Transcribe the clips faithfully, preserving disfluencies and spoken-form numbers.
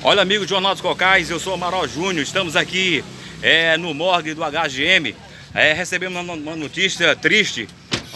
Olha, amigo do Jornal dos Cocais, eu sou Amaral Júnior, estamos aqui é, no morgue do H G M, é, recebemos uma, uma notícia triste,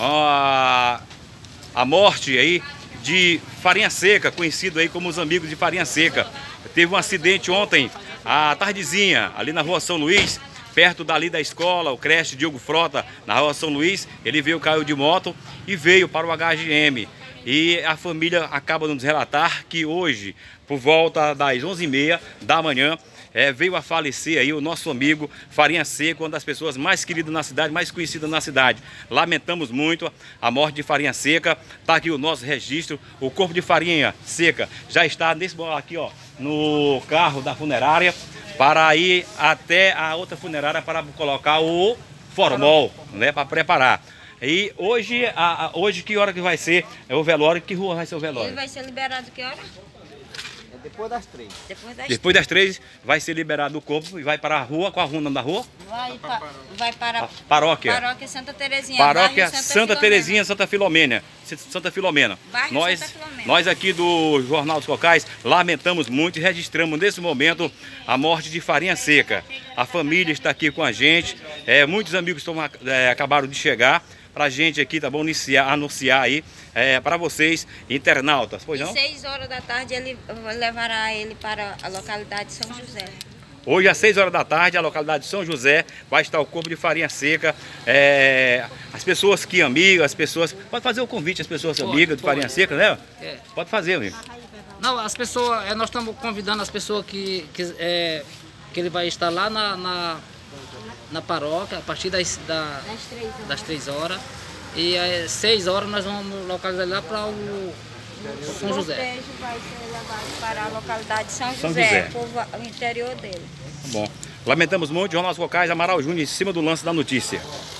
a, a morte aí de Farinha Seca, conhecido aí como os amigos de Farinha Seca. Teve um acidente ontem, à tardezinha, ali na rua São Luís, perto dali da escola, o creche Diogo Frota, na rua São Luís. Ele veio, caiu de moto e veio para o H G M. E a família acaba de nos relatar que hoje, por volta das onze e meia da manhã, é, veio a falecer aí o nosso amigo Farinha Seca, uma das pessoas mais queridas na cidade, mais conhecidas na cidade. Lamentamos muito a morte de Farinha Seca. Está aqui o nosso registro. O corpo de Farinha Seca já está nesse aqui, ó, no carro da funerária, para ir até a outra funerária para colocar o formol, né, para preparar. E hoje, a, a, hoje que hora que vai ser o velório? Que rua vai ser o velório? Ele vai ser liberado que hora? Depois das três. Depois das, Depois das três vai ser liberado o corpo e vai para a rua. Qual a rua, o nome da rua? Vai, pa, vai para a paróquia. Paróquia Santa Terezinha. Paróquia Santa, Santa Terezinha, Santa Filomena. Santa Filomena. Bairro Nós, Santa Filomena. nós aqui do Jornal dos Cocais lamentamos muito e registramos nesse momento a morte de Farinha Seca. A família está aqui com a gente. É, muitos amigos estão, é, acabaram de chegar para a gente aqui, tá bom? Iniciar, anunciar aí é, para vocês, internautas. Pois não? Às seis horas da tarde ele levará ele para a localidade de São José. Hoje, às seis horas da tarde, a localidade de São José, vai estar o corpo de Farinha Seca. É, as pessoas que amigas, as pessoas... Pode fazer o convite às pessoas pode, amigas de Farinha Seca, né? É. Pode fazer, amigo. Não, as pessoas... É, nós estamos convidando as pessoas que, que, é, que ele vai estar lá na, na, na paróquia, a partir das, da, das, três horas. das três horas. E às seis horas nós vamos localizar lá para o São José. O cortejo vai ser levado para a localidade de São, São José, José. o interior dele. Bom, lamentamos muito, Jornal dos Cocais, Amaral Júnior, em cima do lance da notícia.